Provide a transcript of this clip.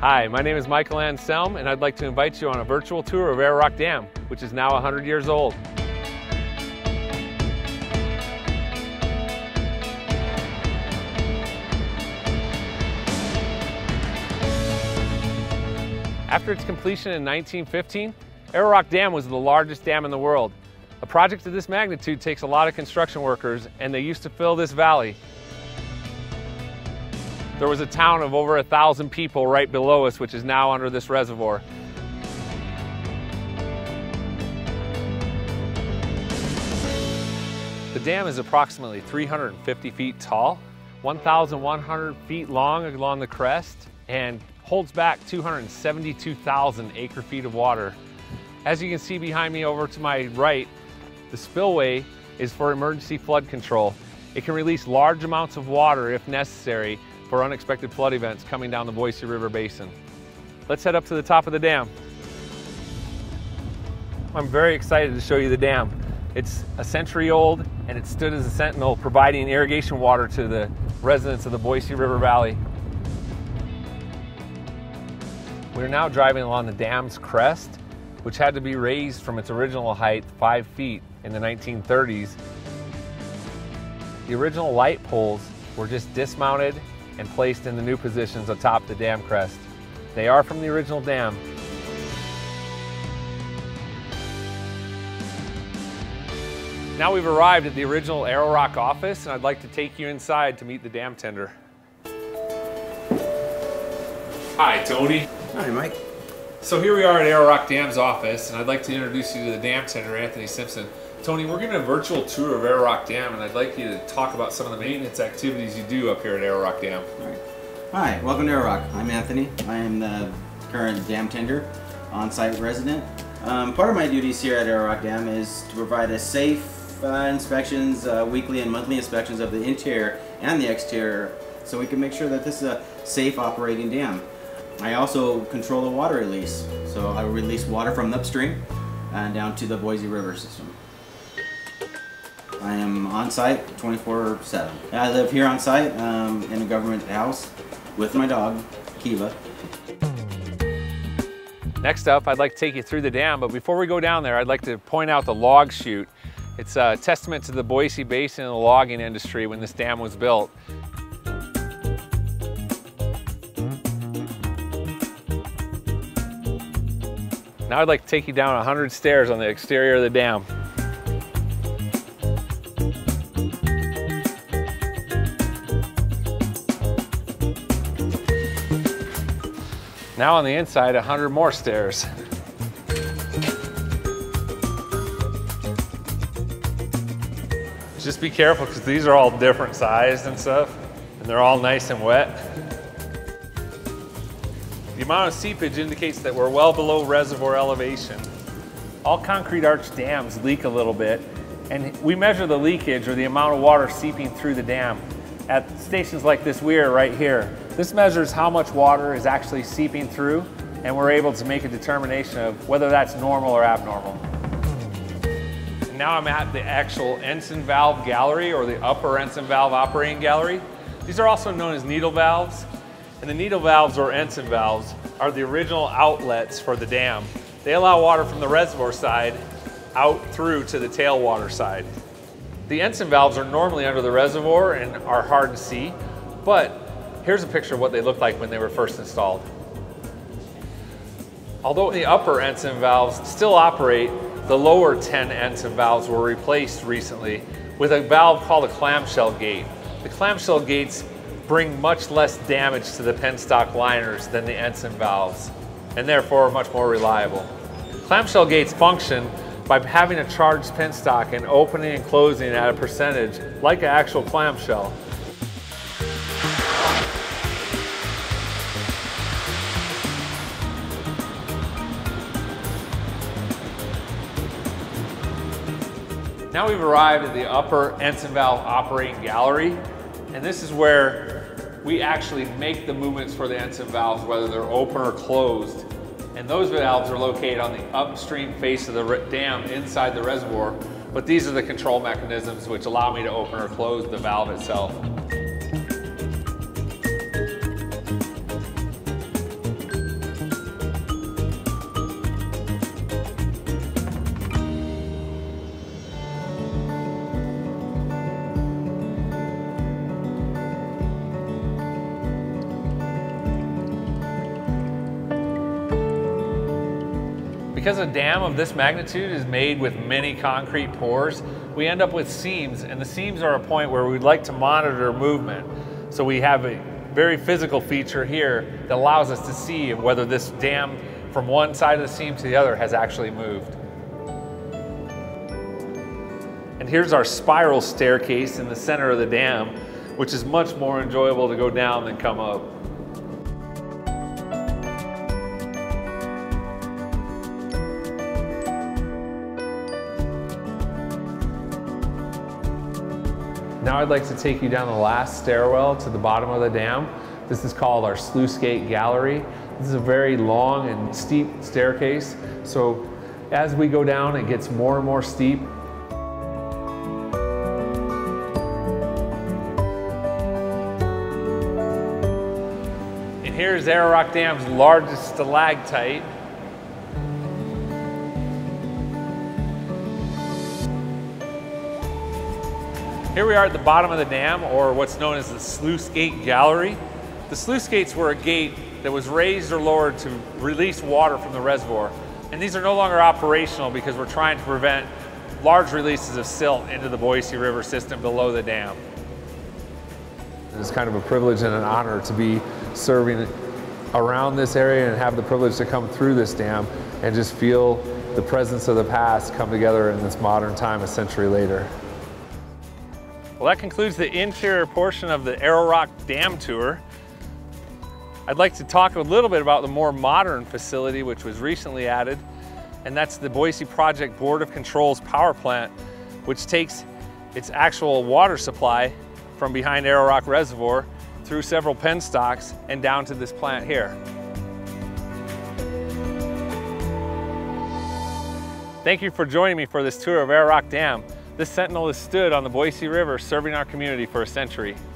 Hi, my name is Michael Anselme, and I'd like to invite you on a virtual tour of Arrowrock Dam, which is now 100 years old. After its completion in 1915, Arrowrock Dam was the largest dam in the world. A project of this magnitude takes a lot of construction workers, and they used to fill this valley. There was a town of over 1,000 people right below us, which is now under this reservoir. The dam is approximately 350 feet tall, 1,100 feet long along the crest, and holds back 272,000 acre-feet of water. As you can see behind me over to my right, the spillway is for emergency flood control. It can release large amounts of water if necessary for unexpected flood events coming down the Boise River Basin. Let's head up to the top of the dam. I'm very excited to show you the dam. It's a century old, and it stood as a sentinel providing irrigation water to the residents of the Boise River Valley. We're now driving along the dam's crest, which had to be raised from its original height 5 feet in the 1930s. The original light poles were just dismounted and placed in the new positions atop the dam crest. They are from the original dam. Now we've arrived at the original Arrowrock office, and I'd like to take you inside to meet the dam tender. Hi, Tony. Hi, Mike. So here we are at Arrowrock Dam's office, and I'd like to introduce you to the dam tender, Anthony Simpson. Tony, we're giving a virtual tour of Arrowrock Dam, and I'd like you to talk about some of the maintenance activities you do up here at Arrowrock Dam. All right. Hi, welcome to Arrowrock. I'm Anthony. I am the current dam tender, on-site resident. Part of my duties here at Arrowrock Dam is to provide a safe inspections, weekly and monthly inspections of the interior and the exterior, so we can make sure that this is a safe operating dam. I also control the water release, so I release water from the upstream and down to the Boise River system. I am on site 24/7. I live here on site in a government house with my dog, Kiva. Next up, I'd like to take you through the dam, but before we go down there, I'd like to point out the log chute. It's a testament to the Boise Basin and the logging industry when this dam was built. Now I'd like to take you down 100 stairs on the exterior of the dam. Now on the inside, 100 more stairs. Just be careful, because these are all different sized and stuff, and they're all nice and wet. The amount of seepage indicates that we're well below reservoir elevation. All concrete arch dams leak a little bit, and we measure the leakage, or the amount of water seeping through the dam, at stations like this weir right here. This measures how much water is actually seeping through, and we're able to make a determination of whether that's normal or abnormal. And now I'm at the actual ensign valve gallery, or the upper ensign valve operating gallery. These are also known as needle valves. And the needle valves, or ensign valves, are the original outlets for the dam. They allow water from the reservoir side out through to the tailwater side. The ensign valves are normally under the reservoir and are hard to see, but here's a picture of what they looked like when they were first installed. Although the upper ensign valves still operate, the lower 10 ensign valves were replaced recently with a valve called a clamshell gate. The clamshell gates bring much less damage to the penstock liners than the ensign valves, and therefore are much more reliable. Clamshell gates function by having a charged penstock and opening and closing at a percentage like an actual clamshell. Now we've arrived at the upper ensign valve operating gallery, and this is where we actually make the movements for the ensign valves, whether they're open or closed. And those valves are located on the upstream face of the dam inside the reservoir, but these are the control mechanisms which allow me to open or close the valve itself. Because a dam of this magnitude is made with many concrete pours, we end up with seams, and the seams are a point where we'd like to monitor movement. So we have a very physical feature here that allows us to see whether this dam from one side of the seam to the other has actually moved. And here's our spiral staircase in the center of the dam, which is much more enjoyable to go down than come up. Now I'd like to take you down the last stairwell to the bottom of the dam. This is called our sluice gate gallery. This is a very long and steep staircase. So as we go down, it gets more and more steep. And here's Arrowrock Dam's largest stalactite. Here we are at the bottom of the dam, or what's known as the sluice gate gallery. The sluice gates were a gate that was raised or lowered to release water from the reservoir. And these are no longer operational because we're trying to prevent large releases of silt into the Boise River system below the dam. It's kind of a privilege and an honor to be serving around this area and have the privilege to come through this dam and just feel the presence of the past come together in this modern time a century later. Well, that concludes the interior portion of the Arrowrock Dam tour. I'd like to talk a little bit about the more modern facility which was recently added, and that's the Boise Project Board of Control's power plant, which takes its actual water supply from behind Arrowrock Reservoir through several penstocks and down to this plant here. Thank you for joining me for this tour of Arrowrock Dam. This sentinel has stood on the Boise River serving our community for a century.